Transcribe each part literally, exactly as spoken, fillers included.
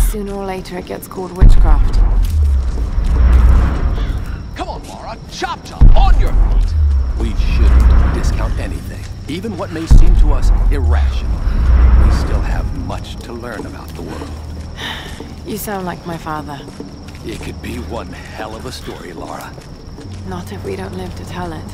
sooner or later it gets called witchcraft. Come on, Lara. Chop chop, on your feet. We shouldn't discount anything, even what may seem to us irrational. We still have much to learn about the world. You sound like my father. It could be one hell of a story, Lara. Not if we don't live to tell it.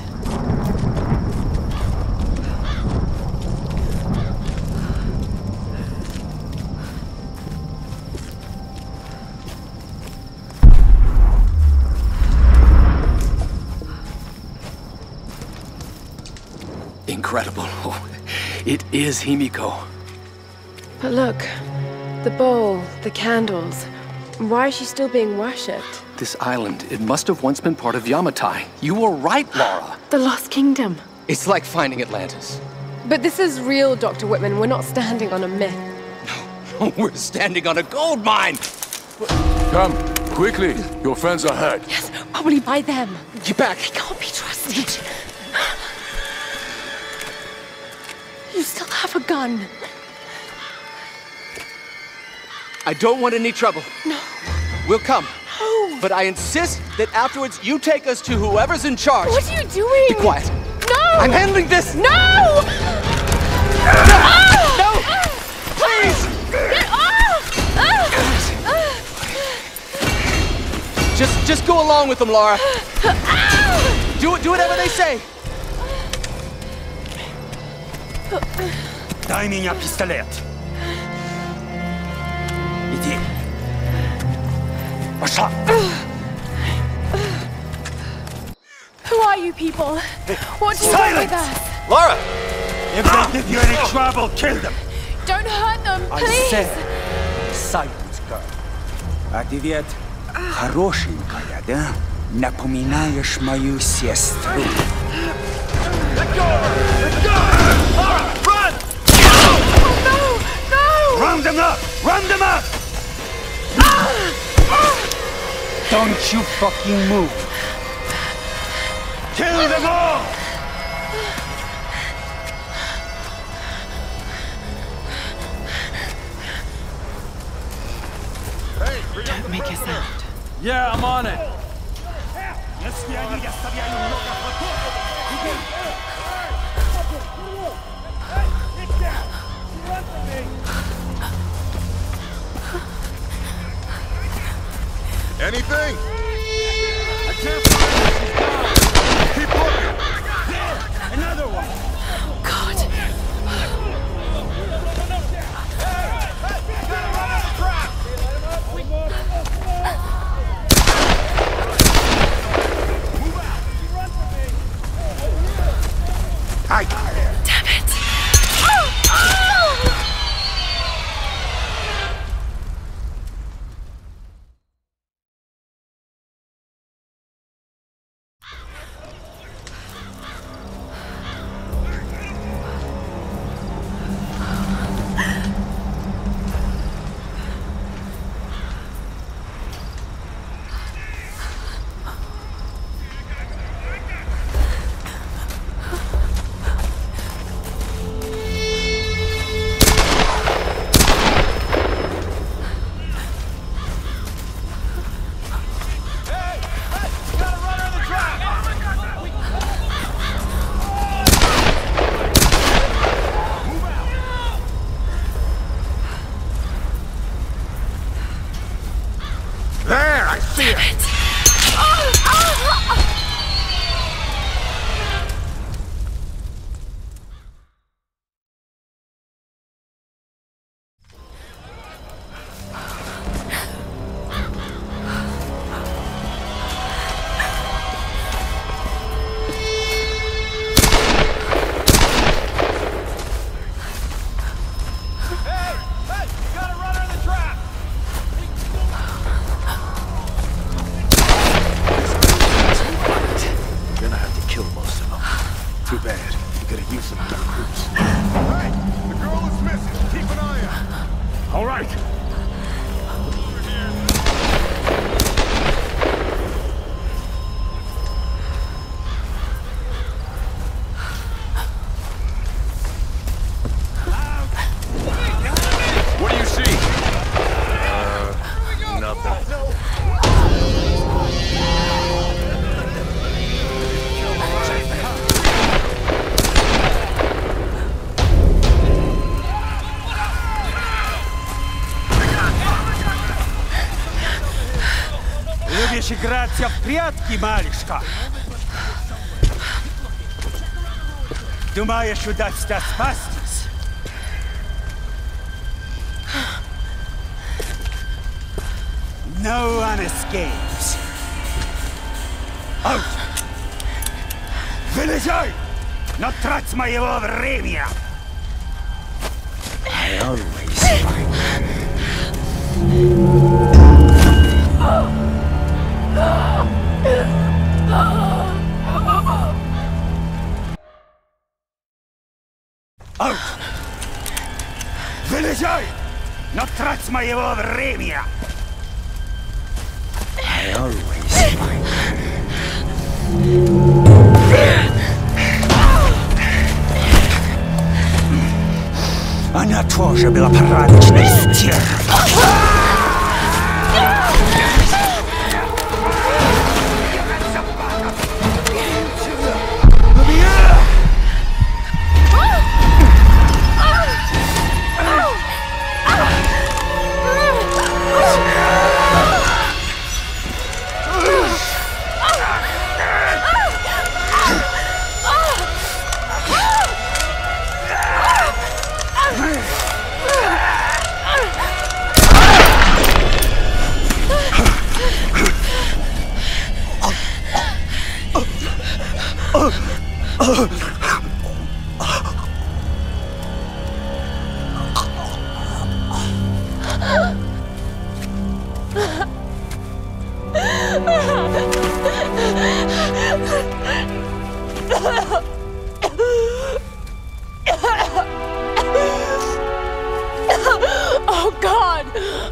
Incredible. Oh, it is Himiko. But look, the bowl, the candles. Why is she still being worshipped? This island, it must have once been part of Yamatai. You were right, Lara. The Lost Kingdom. It's like finding Atlantis. But this is real, Doctor Whitman. We're not standing on a myth. No, we're standing on a gold mine! Come, quickly. Your friends are hurt. Yes, probably by them. Get back! They can't be trusted. You still have a gun. I don't want any trouble. No. We'll come. No. But I insist that afterwards you take us to whoever's in charge. What are you doing? Be quiet. No! I'm handling this! No! Ah! No! Please! Get off! Just, just go along with them, Lara. Do it, do whatever they say. Дай меня пистолет. Иди. Пошла. Who are you people? What do you want with us? Lara! If they give you any trouble, kill them. Don't hurt them, I please! said, silence, girl. А ты ведь хорошенькая, да? Напоминаешь мою сестру. Let go of her! Let go! Lara, run! Oh, no! No! Round them up! Round them up! Don't you fucking move! Kill them all! Don't make a sound. Yeah, I'm on it. Если они оставляют много фотографий, Anything? I can't find Keep looking. another one. God. I got it. Damn it. Oh! Oh! There, I see it. Oh! Oh! Oh! Хочешь играться в прятки, малышка? Думаешь, удастся спастись? No one escapes. Out! Вылезай! Но трать моего времени! I always find... Out! Вылезай! Но трать моего времени! I always find... Она тоже была порядочной стервой. Oh, God!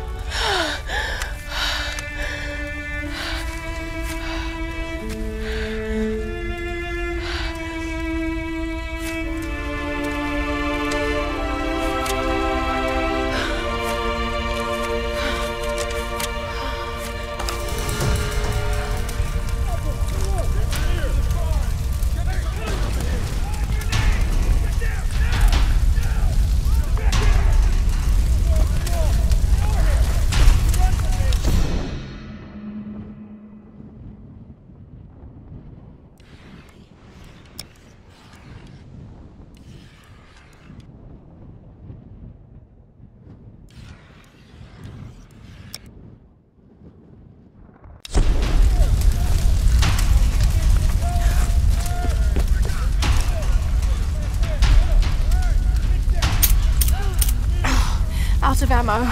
Out of ammo.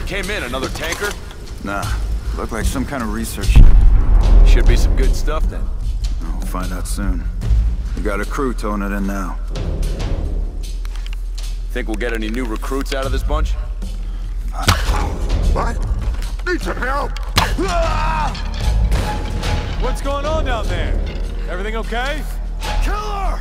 What came in? Another tanker? Nah, looked like some kind of research ship. Should be some good stuff then. We'll find out soon. We got a crew towing it in now. Think we'll get any new recruits out of this bunch? What? Need some help! What's going on down there? Everything okay? Killer!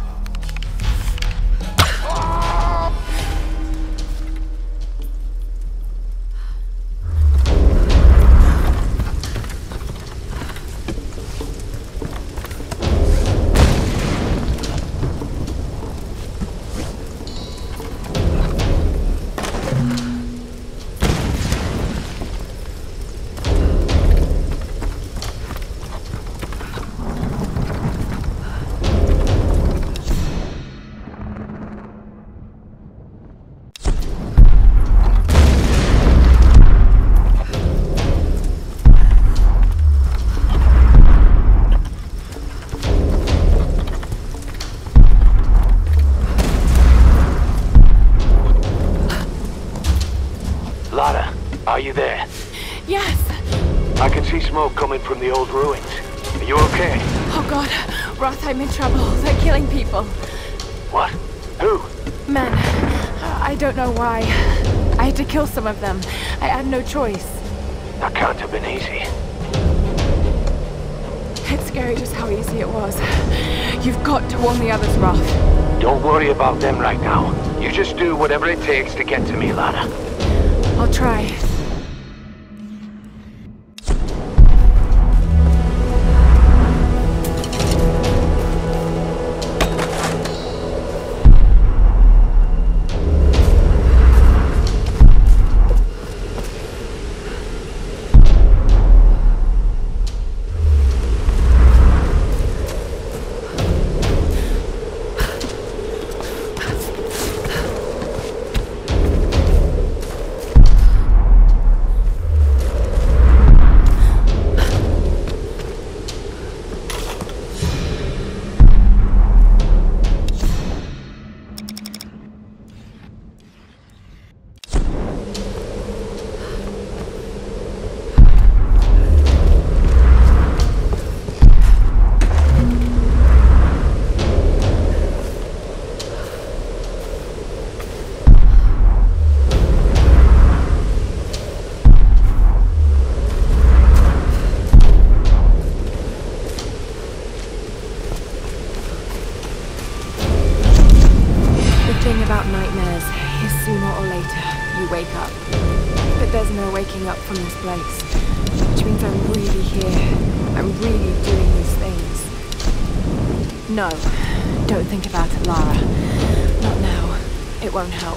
Lara, are you there? Yes! I can see smoke coming from the old ruins. Are you okay? Oh god, Roth, I'm in trouble. They're killing people. What? Who? Men. I don't know why. I had to kill some of them. I had no choice. That can't have been easy. It's scary just how easy it was. You've got to warn the others, Roth. Don't worry about them right now. You just do whatever it takes to get to me, Lara. I'll try. About nightmares is sooner or later you wake up. But there's no waking up from this place. Which means I'm really here. I'm really doing these things. No, don't think about it, Lara. Not now. It won't help.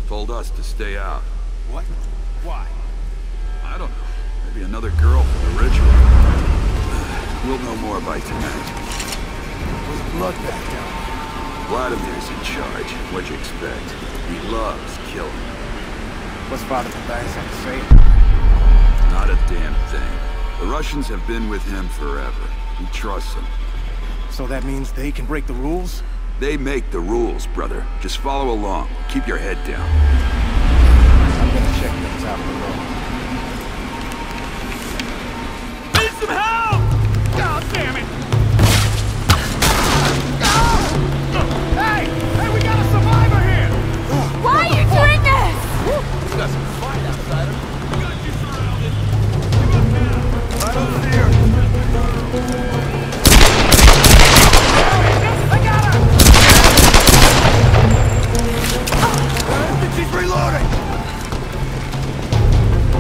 Told us to stay out. What? Why? I don't know. Maybe another girl for the ritual. We'll know more by tonight. There's blood back down. Vladimir's in charge. What'd you expect? He loves killing. What's Father Matthias have to say? Not a damn thing. The Russians have been with him forever. He trusts them. So that means they can break the rules? They make the rules, brother. Just follow along. Keep your head down. I'm gonna check things out below. Need some help! God damn it! Hey! Hey, we got a survivor here! Why are you doing this? We got some fight outside him. We got you surrounded. Give up now. I don't fear. I got her! She's reloading!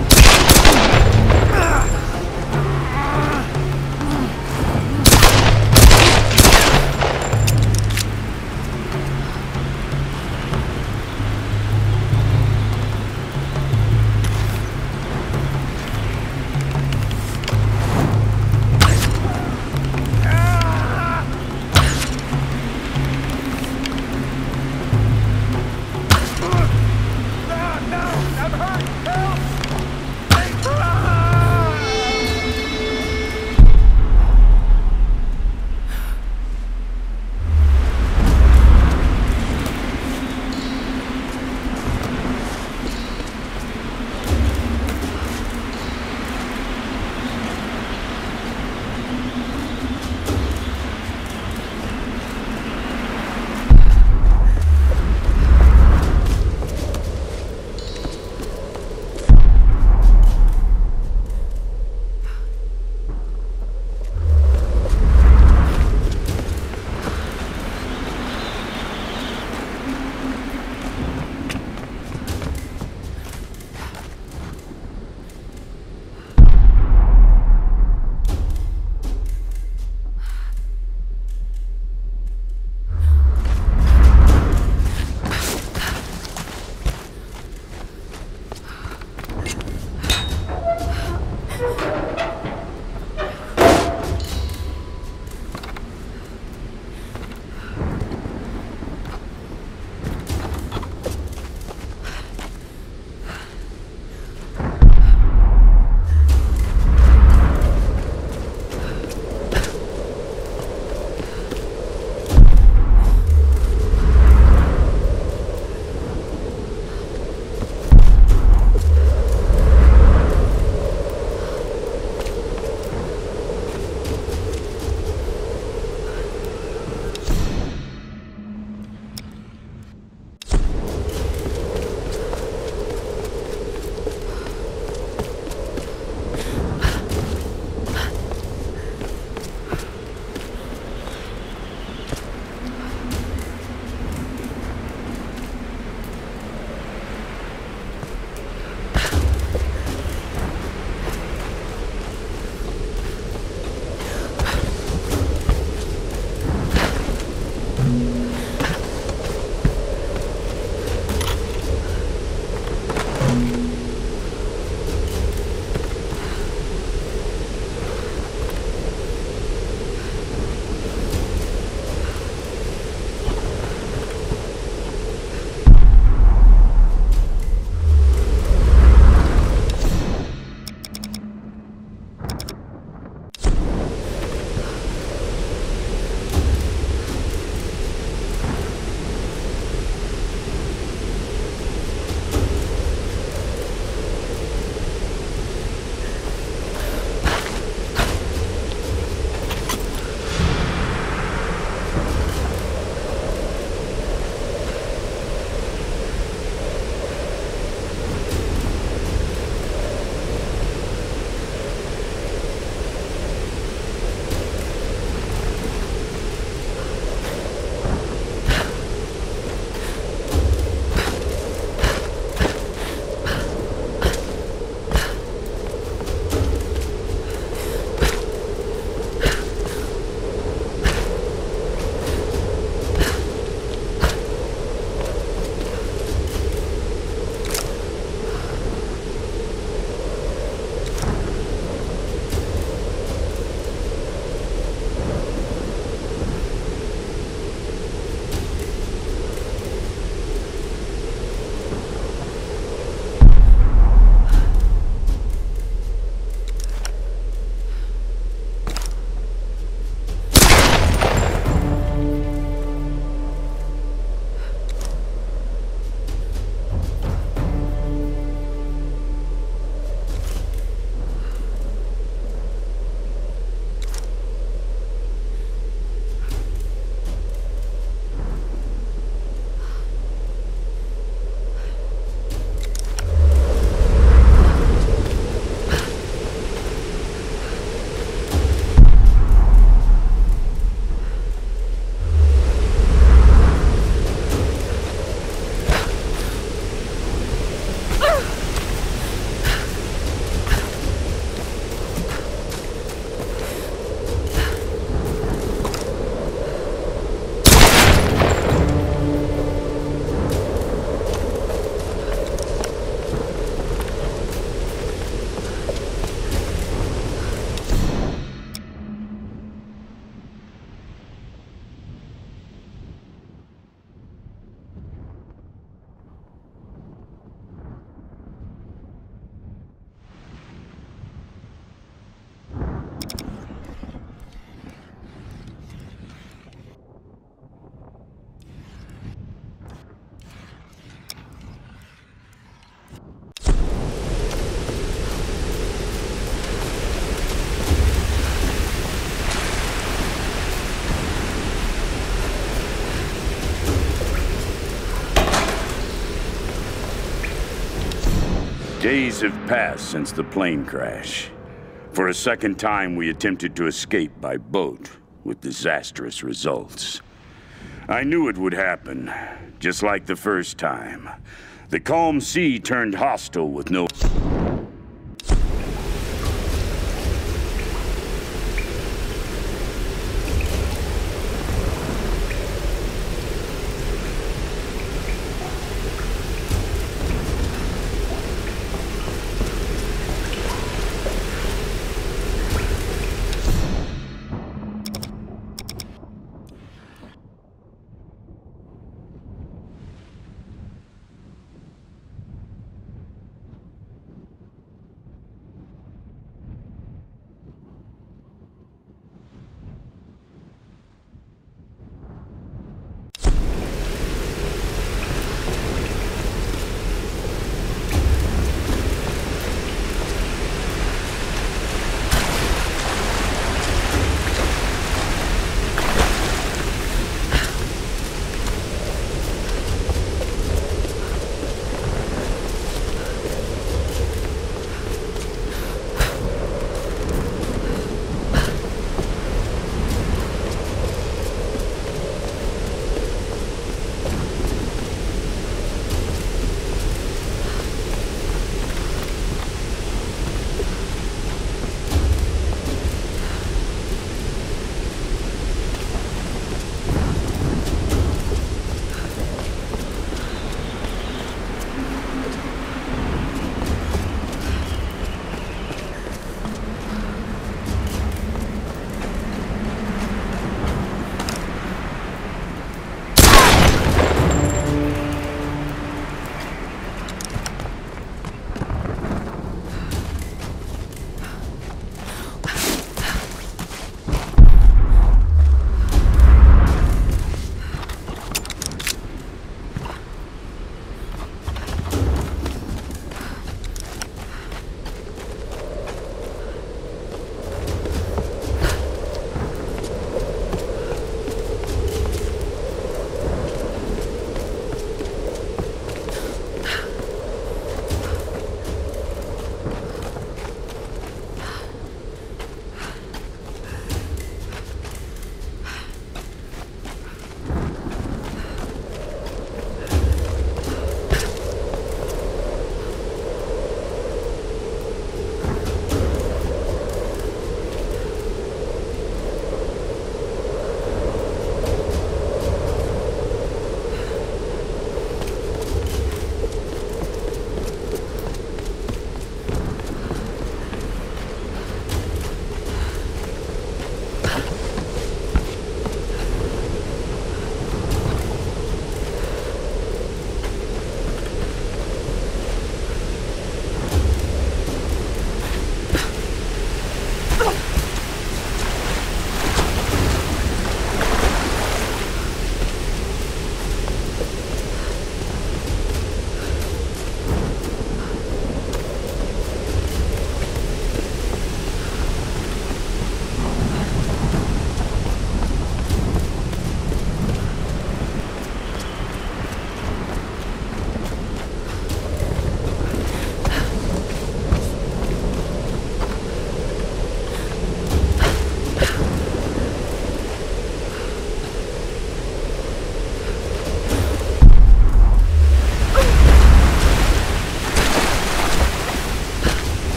Days have passed since the plane crash. For a second time, we attempted to escape by boat, with disastrous results. I knew it would happen, just like the first time. The calm sea turned hostile with no...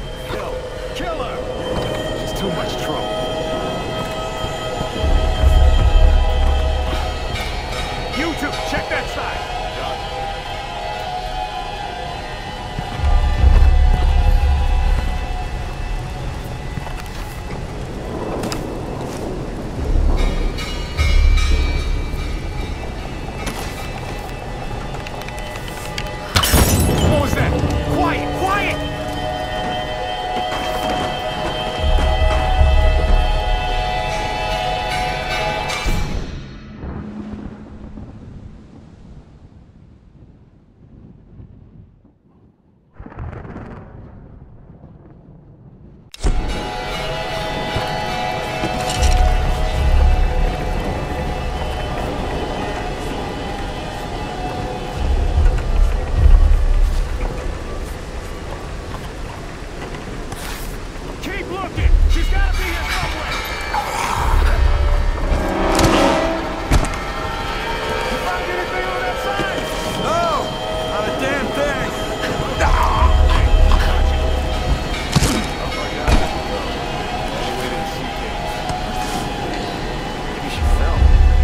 Kill. Kill her! She's too much trouble. You two, check that side. What was that? Quiet! Quiet! Keep looking! She's gotta be here somewhere! You find anything on that side? No! Not a damn thing! Oh my god. All the way to the sea cave. Maybe she fell.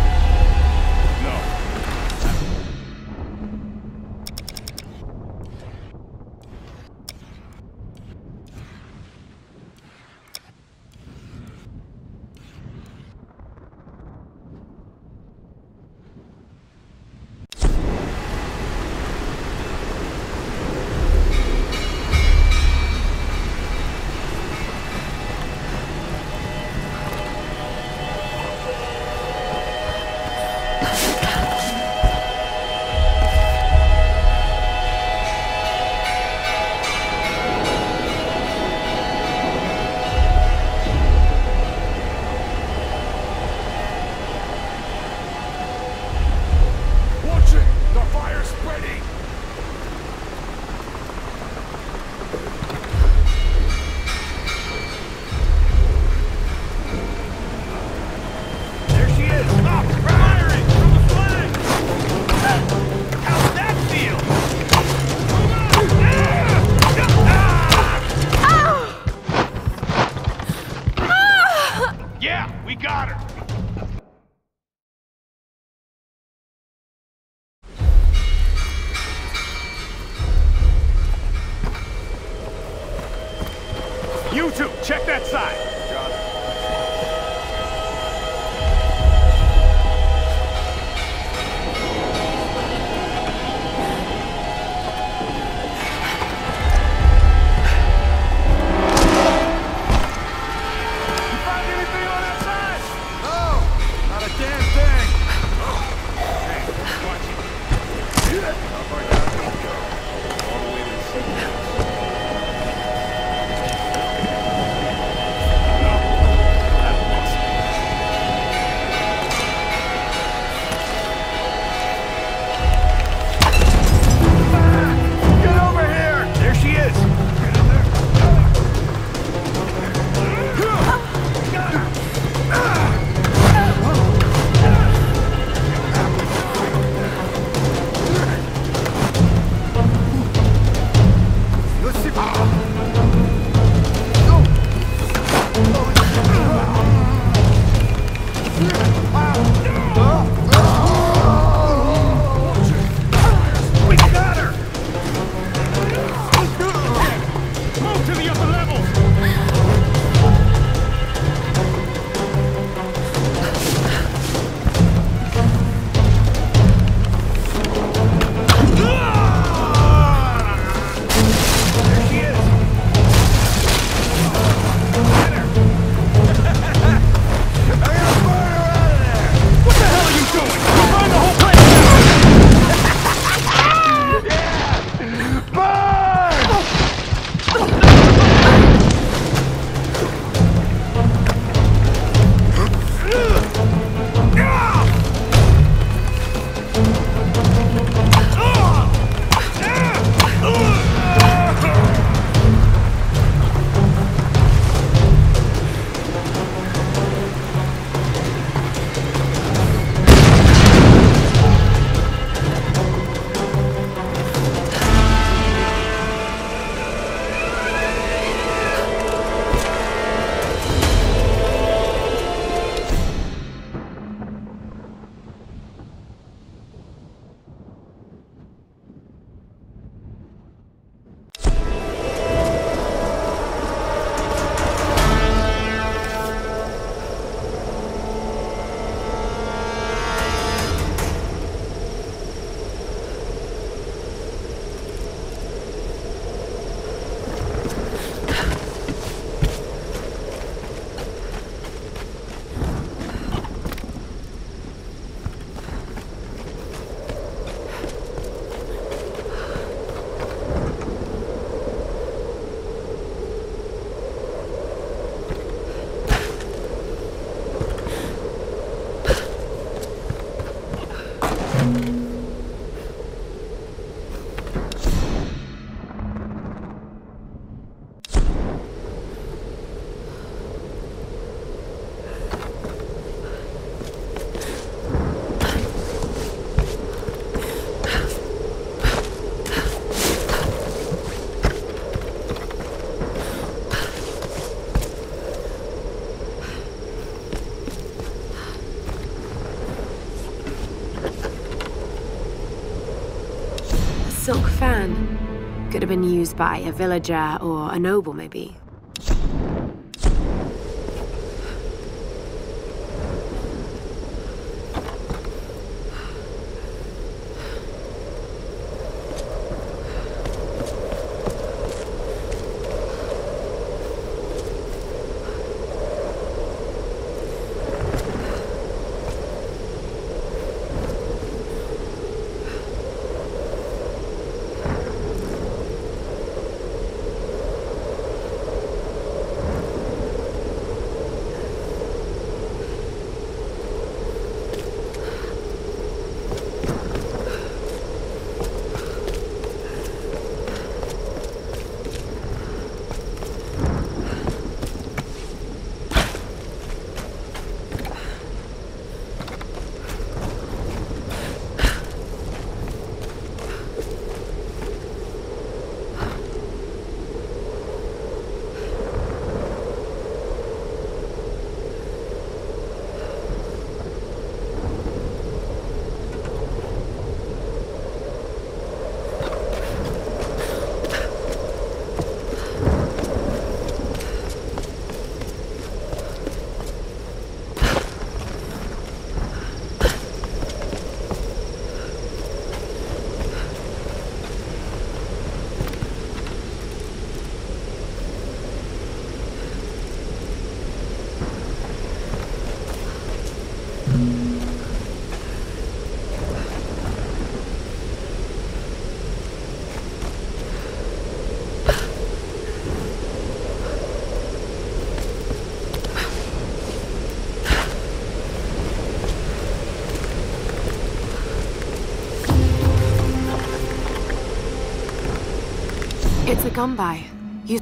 No. Watch it! The fire's spreading! There she is! Up! Firing! From the flag! How's that feel? Yeah, we got her! You two, check that side! Got it. You find anything on that side? No! Not a damn thing! Hey, watch it. How far down can we go? All the way to the sea. Could have been used by a villager or a noble, maybe. It's a gun by. You...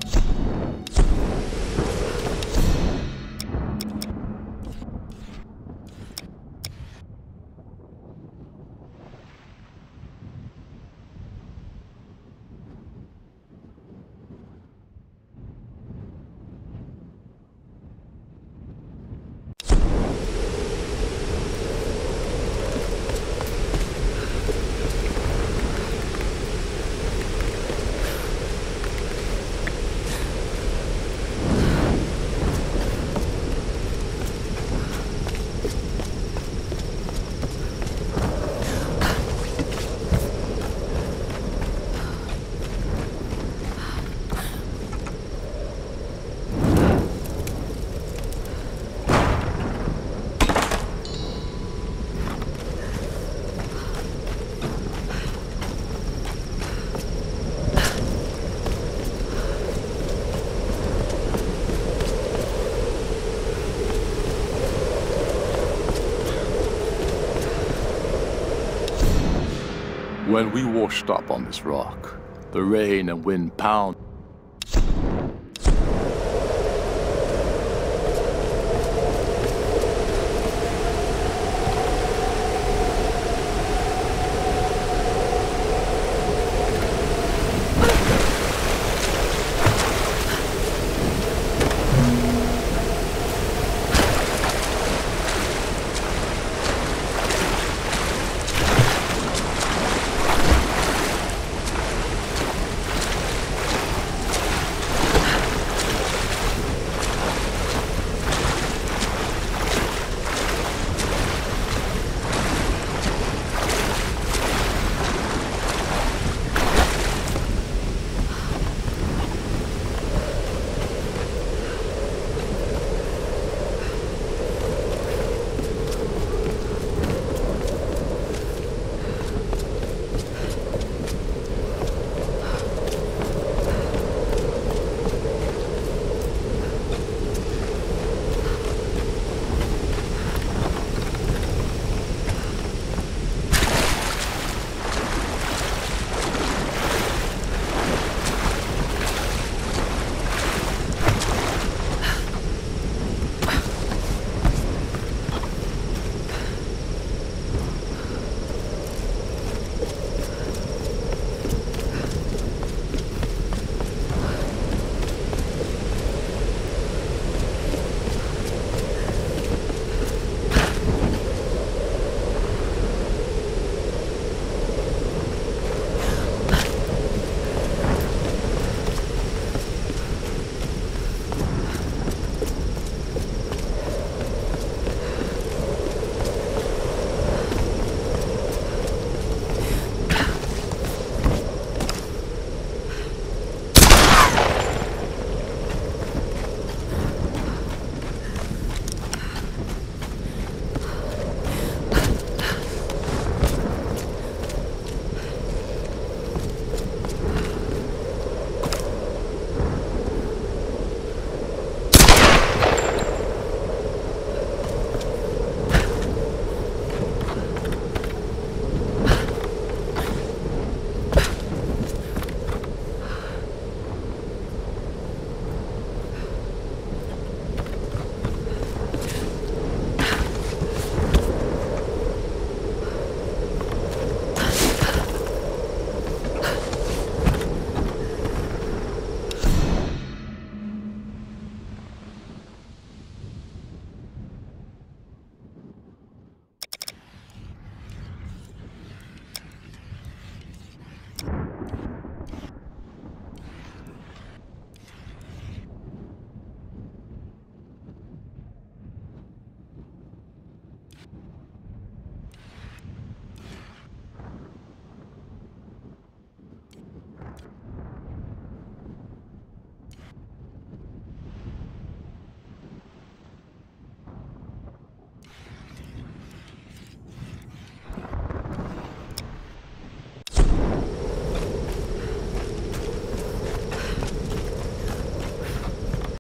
When we washed up on this rock, the rain and wind pound